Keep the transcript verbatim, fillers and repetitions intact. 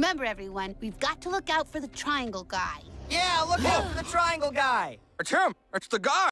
Remember, everyone, we've got to look out for the triangle guy. Yeah, look out for the triangle guy. It's him. It's the guy.